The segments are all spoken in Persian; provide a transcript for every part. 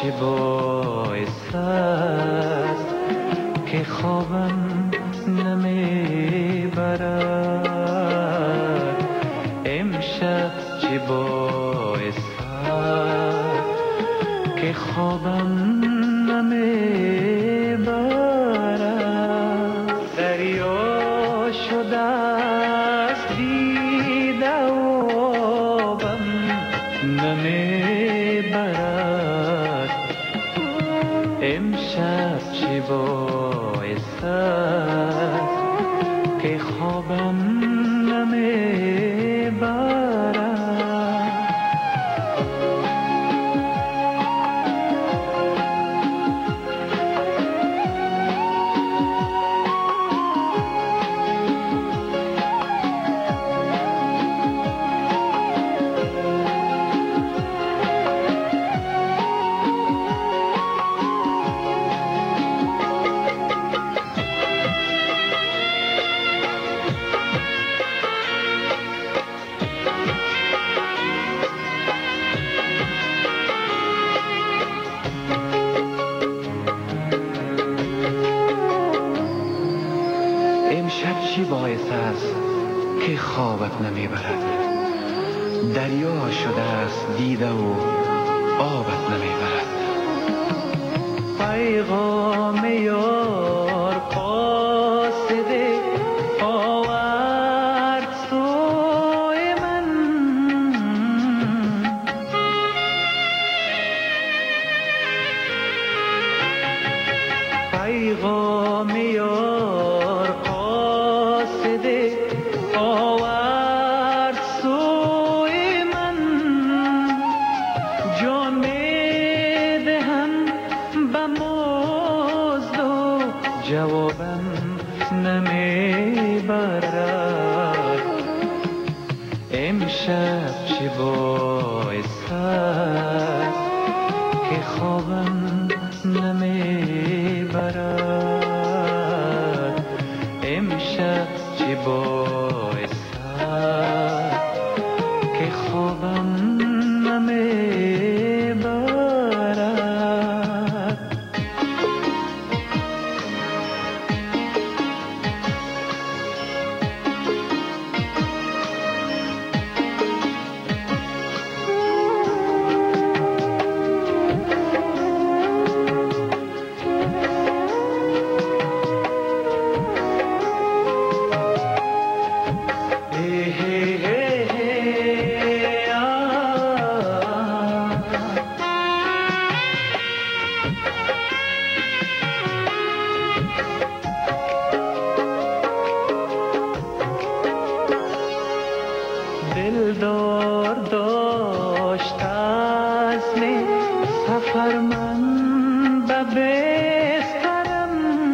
چه باعث است که خوابم نمیبرد؟ امشب چه باعث است که خوابم نمیبرد؟ دریا شده است دیده و آبم نمیبرد. امشب چه باعث است که خوابم نمیبرد؟ امشب چی باعث است که خوابت نمیبرد؟ دریا شده است دیده و آبت نمیبرد. پیغام یار قاصد آورد سوی من، پیغام یار آورد سوی من. جان می دهم به مزد و جوابم نمی برد. امشب چه باعث است که خوابم نمی برد؟ امشب چه باعث است که خوابم نمیبرد؟ دلدار داشت عزم سفر من به بسترم،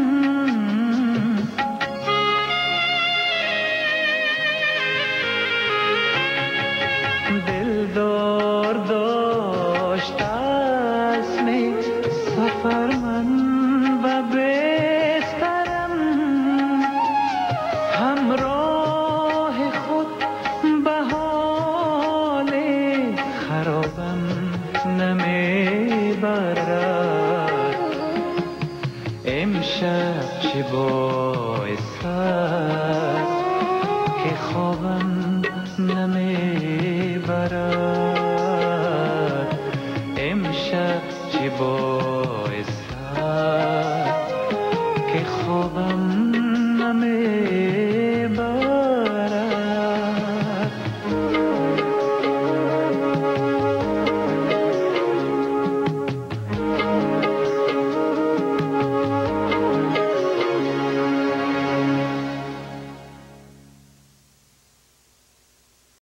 دلدار داشت عزم سفر من به بسترم. همراه خود به حال خرابم نمیبرد. امشب چه باعث است که خوابم نمیبرد؟ امشب چه باعث است که خوابم